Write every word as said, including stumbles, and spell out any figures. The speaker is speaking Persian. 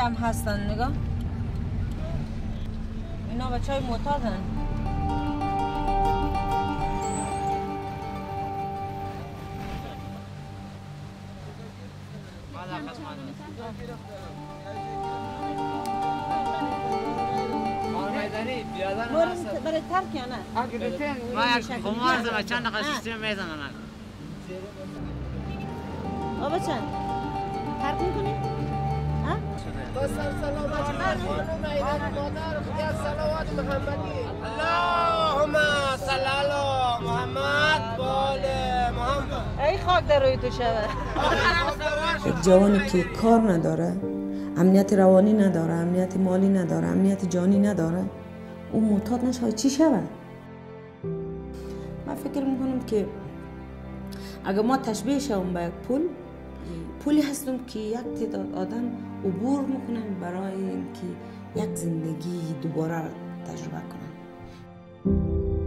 هم هستن نگاه. اینا بچه های معتادن. برای ترک یا نه؟ ما یک خمار زمان چند دقیقه سیستم میزنم. آبا چند؟ ترک میکنی؟ ها؟ بس سلامت خانم ایران مادر خدا صلوات محمدی. اللهم صل علی محمد بال محمد. ای خاک در روی تو شده. یک جوانی که کار نداره، امنیت روانی نداره، امنیت مالی نداره، امنیت جانی نداره، اون معتاد نشه چی شود؟ من فکر میکنم که اگر ما تشبیه شویم به یک پول، پولی هستم که یک تعداد آدم عبور میکنن برای اینکه یک زندگی دوباره تجربه کنن.